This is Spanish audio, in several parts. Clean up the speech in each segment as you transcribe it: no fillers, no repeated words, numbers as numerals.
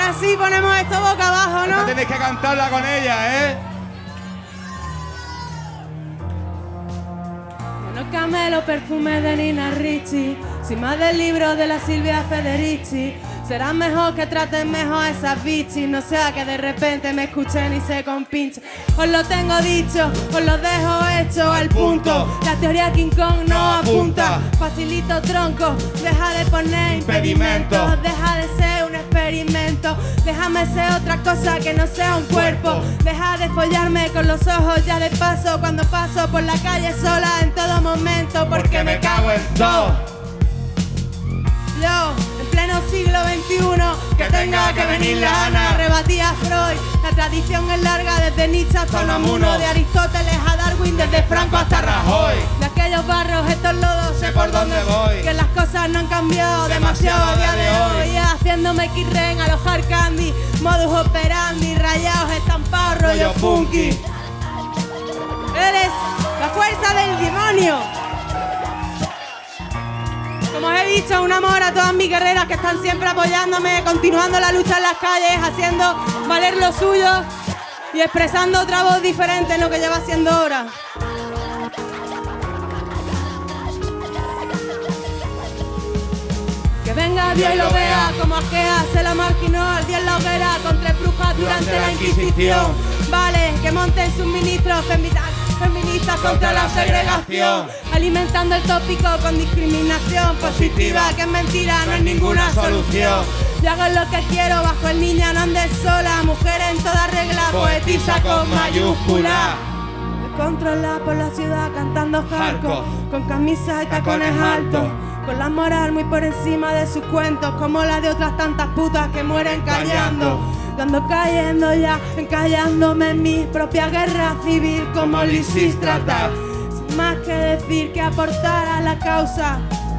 así ponemos esto boca abajo, ¿no? Esta tenéis que cantarla con ella, ¿eh? Yo no camelo perfume de Nina Ricci, sin más del libro de la Silvia Federici. Será mejor que traten mejor a esas bichis, no sea que de repente me escuchen y se compinchen. Os lo tengo dicho, os lo dejo hecho al punto. La teoría King Kong no apunta. Facilito tronco, deja de poner impedimentos. Deja de ser un experimento. Déjame ser otra cosa que no sea un cuerpo. Deja de follarme con los ojos ya de paso cuando paso por la calle sola en todo momento. Porque me cago en todo. Yo, en pleno siglo XXI, que tenga que venir la Ana. Rebatía a Freud, la tradición es larga desde Nietzsche hasta Unamuno. De Aristóteles a Darwin, desde Franco hasta Rajoy. De aquellos barros, estos lodos, sé por dónde voy. Que las cosas no han cambiado demasiado a día de hoy. Haciéndome Kirren, alojar candy, modus operandi, rayados, estampados, rollo funky. Eres la fuerza del demonio. Como os he dicho, un amor a todas mis guerreras que están siempre apoyándome, continuando la lucha en las calles, haciendo valer lo suyo y expresando otra voz diferente en lo que lleva siendo hora. Que venga Dios y lo vea, como Agea se la marginó al día en la hoguera con 3 brujas durante la Inquisición. Vale, que monten sus ministros feministas contra la segregación, alimentando el tópico con discriminación positiva, que es mentira, no es ninguna solución. Yo hago lo que quiero bajo el niña, no andes sola, mujer en toda regla, poetisa con mayúscula. Controla por la ciudad cantando hardcore, con camisas y tacones altos, con la moral muy por encima de sus cuentos, como la de otras tantas putas que mueren callando. Yo ando cayendo ya, encallándome en mi propia guerra civil como Lisístrata, sin más que decir que aportar a la causa.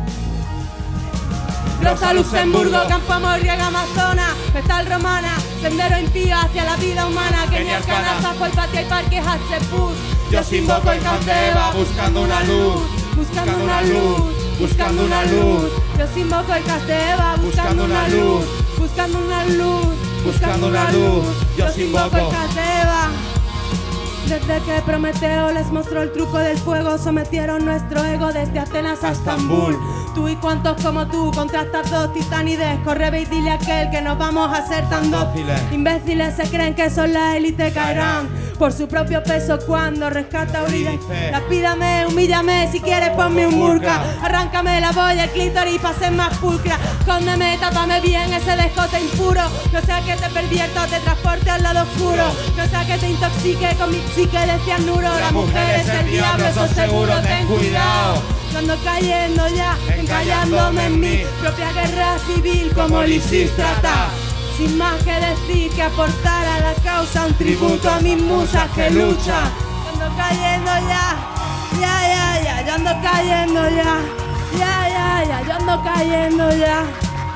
Rosa Luxemburgo, Campo Amor, Riega Amazonas, Vestal Romana, Sendero Impío hacia la vida humana, Kenia Arcana, Safo y Patia y Parques Hatshepsut. Yo sin invoco el Candeva buscando una luz, buscando una luz, buscando una luz. Yo sin invoco el Candeva buscando una luz, buscando una luz, buscando una luz. Yo sin invoco el Candeva. Desde que Prometeo les mostró el truco del fuego, sometieron nuestro ego desde Atenas a Estambul. Tú y cuantos como tú, contra estas dos titanides, corre ve y dile a aquel que nos vamos a hacer tan dóciles. Imbéciles se creen que son la élite, caerán por su propio peso cuando rescata a Uribe. Lapídame, humíllame, si quieres ponme un murka. Arráncame la boya, el clítoris pa' ser más pulcra. Escóndeme, tápame bien ese descote impuro. No sea que te pervierta o te transporte al lado oscuro. No sea que te intoxique con mi psique de cianuro. La mujer es el diablo, eso seguro, ten cuidado. Yo ando cayendo ya, encallándome en mi propia guerra civil como Lisístrata. Sin más que decir que aportar a la causa un tributo a mis musas que luchan. Yo ando cayendo ya, yo ando cayendo ya, yo ando cayendo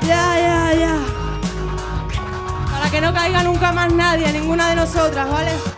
ya. Para que no caiga nunca más nadie, ninguna de nosotras, ¿vale?